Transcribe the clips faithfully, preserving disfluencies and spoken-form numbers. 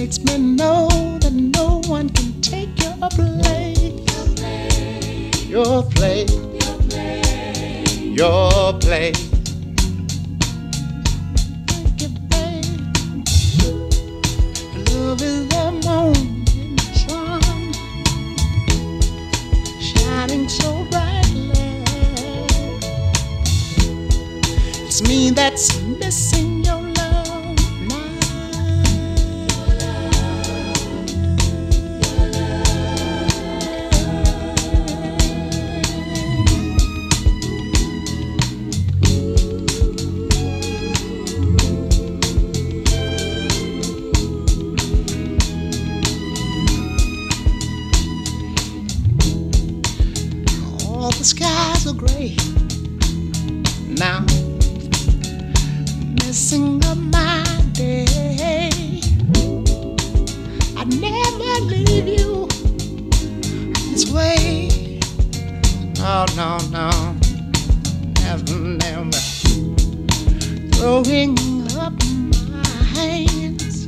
lets me know that no one can take your place. Your place. Your place. Thank you, babe. Love is the morning sun, shining so brightly. It's me that's missing your love now. All the skies are gray now, messing up my day. I'd never leave you this way. Oh no, no, never, never. Throwing up my hands,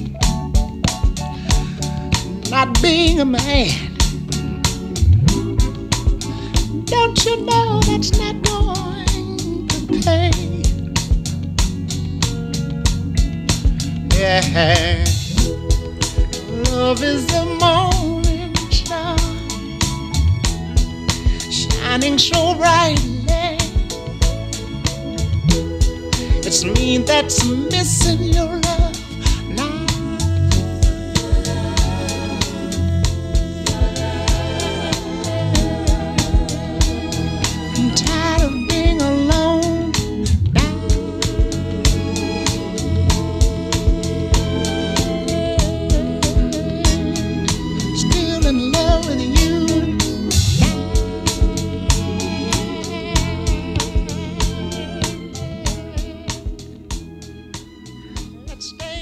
not being a man. Don't you know that's not going to pay? Yeah, love is the morning star, shining so brightly. It's me that's missing your love now. I'm tired of being alone now. Still in love with you now. Let's stay